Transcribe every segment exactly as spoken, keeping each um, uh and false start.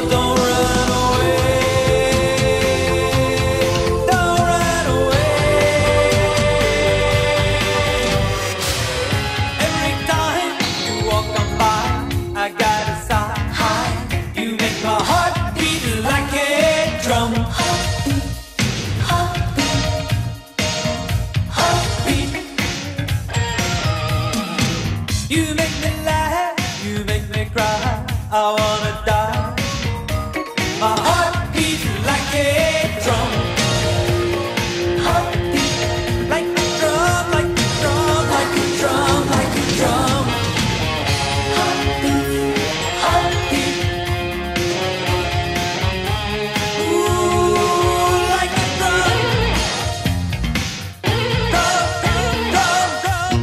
don't run away. Don't run away. Every time you walk on by, I gotta sigh. You make my heart beat like a drum. Heartbeat, heartbeat, heartbeat. You make me laugh, you make me cry. I wanna die. My heart beats like a drum. Heartbeat, like a drum, like a drum, like a drum, like a drum. Heartbeat, heartbeat. Ooh, like a drum. Drum, drum, drum, drum.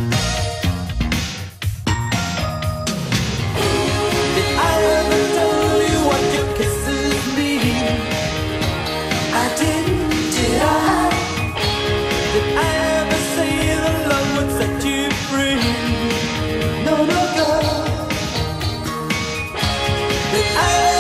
Did I ever tell you what your kisses mean? I didn't, did I? Did I ever say that love would set you free? No, no, girl. Did I